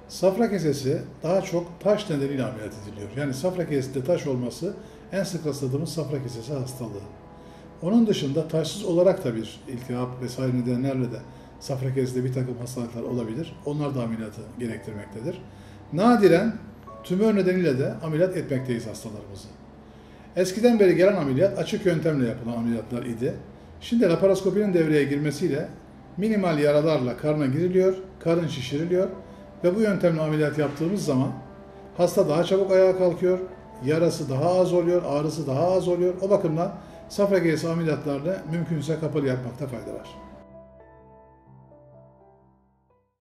Safra kesesi daha çok taş nedeniyle ameliyat ediliyor. Yani safra kesesinde taş olması en sık rastladığımız safra kesesi hastalığı. Onun dışında taşsız olarak da bir iltihap vesaire nedenlerle de safra kesesinde bir takım hastalıklar olabilir. Onlar da ameliyatı gerektirmektedir. Nadiren tümör nedeniyle de ameliyat etmekteyiz hastalarımızı. Eskiden beri gelen ameliyat açık yöntemle yapılan ameliyatlar idi. Şimdi laparoskopinin devreye girmesiyle minimal yaralarla karna giriliyor, karın şişiriliyor ve bu yöntemle ameliyat yaptığımız zaman hasta daha çabuk ayağa kalkıyor, yarası daha az oluyor, ağrısı daha az oluyor. O bakımdan safra kesesi ameliyatlarını mümkünse kapalı yapmakta fayda var.